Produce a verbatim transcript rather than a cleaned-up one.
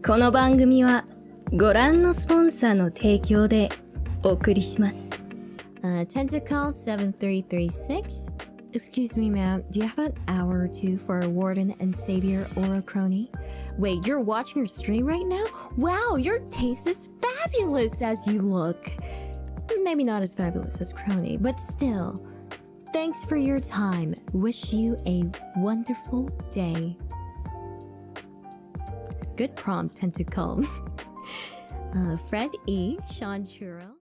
この番組はご覧のスポンサーの提供でお送りします。 Uh, Tentacle seven three three six. Excuse me, ma'am. Do you have an hour or two for a warden and savior or a crony? Wait, you're watching your stream right now? Wow, your taste is fabulous as you look. Maybe not as fabulous as crony, but still. Thanks for your time. Wish you a wonderful day. Good prompt, Tentacle. uh, Fred E. Sean Churro.